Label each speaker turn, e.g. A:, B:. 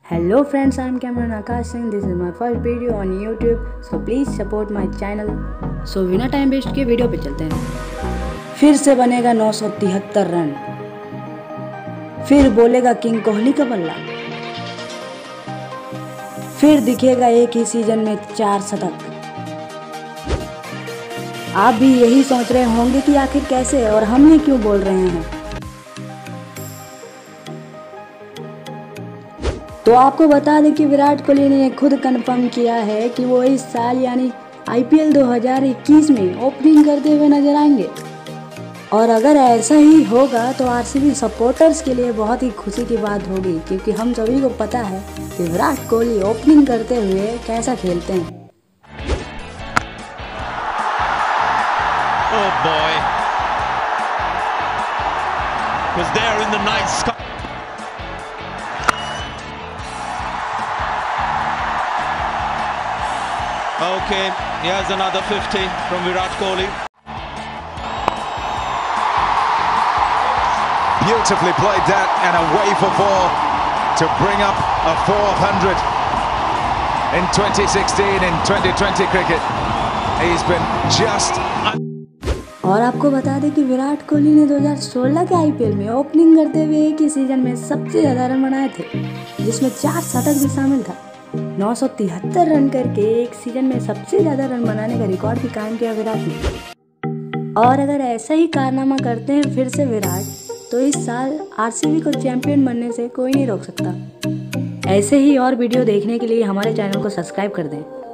A: Hello friends, I am Cameron Akash Singh. This is my first video on YouTube, so please support my channel. So बिना time waste किए video पे चलते हैं। फिर से बनेगा 973 रन, फिर बोलेगा किंग कोहली का बल्ला, फिर दिखेगा एक ही सीजन में 4 शतक। आप भी यही सोच रहे होंगे कि आखिर कैसे और हम ये क्यों बोल रहे हैं। तो आपको बता दें कि विराट कोहली ने खुद कंफर्म किया है कि वो इस साल यानी IPL 2021 में ओपनिंग करते हुए नजर आएंगे। और अगर ऐसा ही होगा तो RCB सपोर्टर्स के लिए बहुत ही खुशी की बात होगी, क्योंकि हम सभी को पता है कि विराट कोहली ओपनिंग करते हुए कैसा खेलते हैं।
B: Oh boy, was there in the night sky. Okay, here's another 50 from Virat Kohli.
C: Beautifully played that, and away for 4 to bring up a 400 in 2016 in 2020 cricket. He's been just.
A: और आपको बता दें कि विराट कोहली ने 2016 के IPL में opening करते हुए एक ही सीजन में सबसे ज़्यादा रन बनाए थे, जिसमें 4 शतक भी शामिल था। 973 रन करके एक सीजन में सबसे ज़्यादा रन बनाने का रिकॉर्ड भी कायम किया विराट ने। और अगर ऐसा ही कारनामा करते हैं फिर से विराट, तो इस साल RCB को चैंपियन बनने से कोई नहीं रोक सकता। ऐसे ही और वीडियो देखने के लिए हमारे चैनल को सब्सक्राइब कर दें।